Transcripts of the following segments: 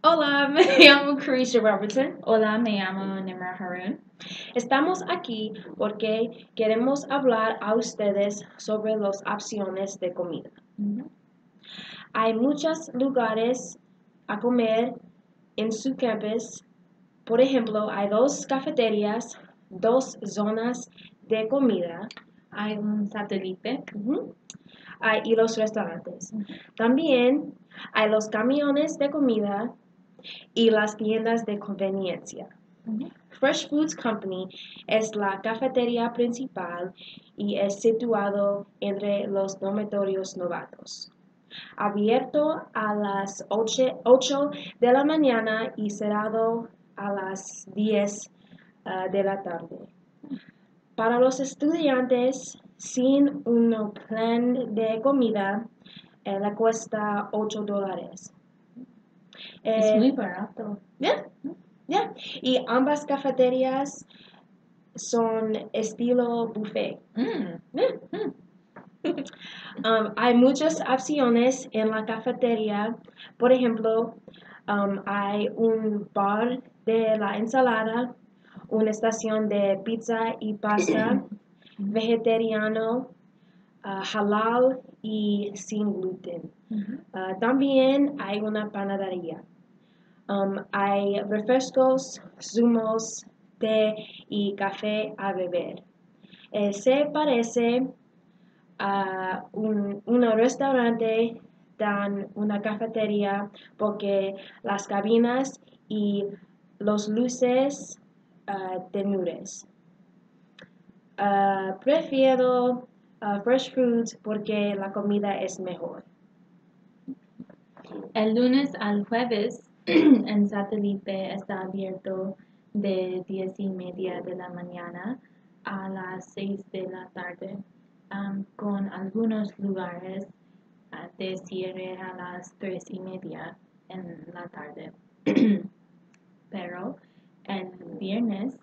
Hola, me llamo Carisha Robertson. Hola, me llamo Nimra Harun. Estamos aquí porque queremos hablar a ustedes sobre las opciones de comida. Hay muchos lugares a comer en su campus. Por ejemplo, hay dos cafeterías, dos zonas de comida. Hay un satélite. Y los restaurantes. También hay los camiones de comida y las tiendas de conveniencia. Fresh Foods Company es la cafetería principal y es situado entre los dormitorios novatos. Abierto a las 8 de la mañana y cerrado a las 10 de la tarde. Para los estudiantes sin un plan de comida, le cuesta $8. Es muy barato. Yeah. Y ambas cafeterías son estilo buffet. Hay muchas opciones en la cafetería. Por ejemplo, hay un bar de la ensalada, una estación de pizza y pasta, vegetariano, halal y sin gluten. También hay una panadería. Hay refrescos, zumos, té y café a beber. Se parece a un restaurante dan una cafetería porque las cabinas y los luces tenures. Prefiero Fresh Foods porque la comida es mejor. El lunes al jueves, el satélite está abierto de 10:30 de la mañana a las 6 de la tarde, con algunos lugares de cierre a las 3:30 en la tarde. Pero el viernes,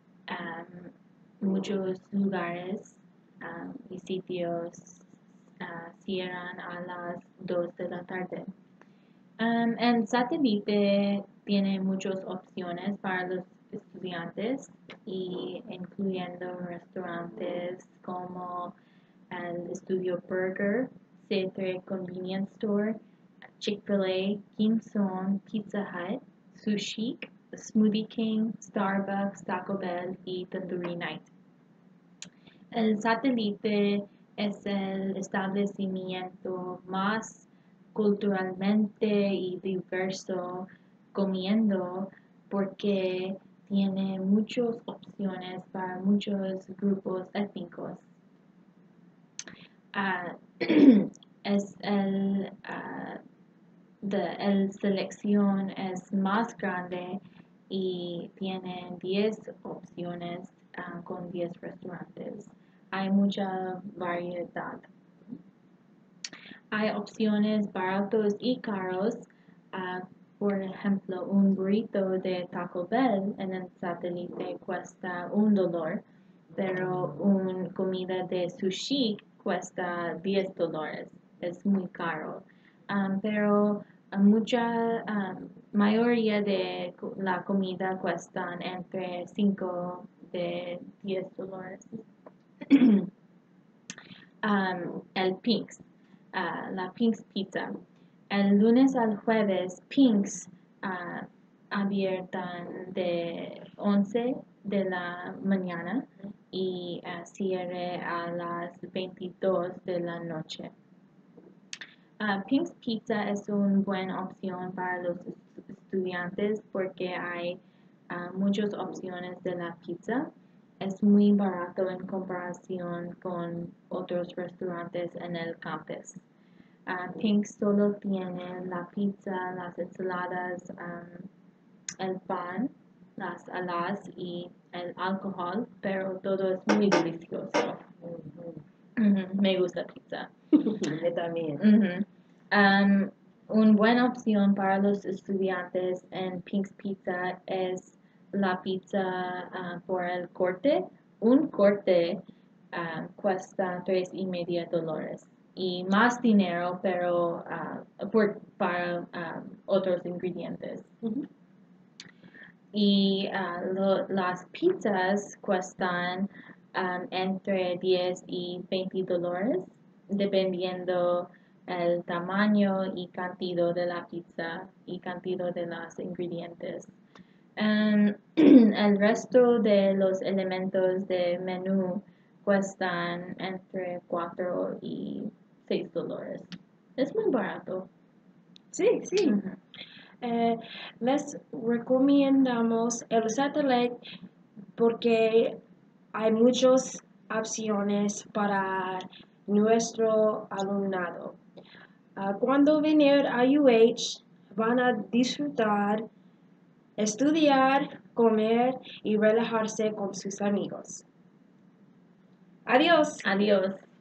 muchos lugares y sitios cierran a las 2 de la tarde. El satélite tiene muchas opciones para los estudiantes y incluyendo restaurantes como el Estudio Burger, C3 Convenience Store, Chick-fil-A, King Son, Pizza Hut, Sushi, Smoothie King, Starbucks, Taco Bell y Tandoori Night. El satélite es el establecimiento más culturalmente y diverso comiendo porque tiene muchas opciones para muchos grupos étnicos. Es el selección es más grande y tiene 10 opciones con 10 restaurantes. Hay mucha variedad. Hay opciones baratos y caros. Por ejemplo, un burrito de Taco Bell en el satélite cuesta $1, pero una comida de sushi cuesta $10. Es muy caro. Pero mucha mayoría de la comida cuestan entre 5 de $10. El Pink's, la Pink's Pizza. El lunes al jueves, Pink's abiertan de 11 de la mañana y cierre a las 22 de la noche. Pink's Pizza es una buena opción para los estudiantes porque hay muchas opciones de la pizza. Es muy barato en comparación con otros restaurantes en el campus. Pink solo tiene la pizza, las ensaladas, el pan, las alas y el alcohol, pero todo es muy delicioso. Me gusta pizza. Yo también. Una buena opción para los estudiantes en Pink's Pizza es la pizza por el corte. Un corte cuesta $3.50 y más dinero, pero para otros ingredientes. Ujú. Y las pizzas cuestan entre 10 y 20 dólares, dependiendo el tamaño y cantidad de la pizza y cantidad de los ingredientes. El resto de los elementos de menú cuestan entre 4 y 6 dólares. Es muy barato. Sí, sí. Ujú. Les recomendamos el satélite porque hay muchas opciones para nuestro alumnado. Cuando venir a UH van a disfrutar, estudiar, comer y relajarse con sus amigos. Adiós. Adiós.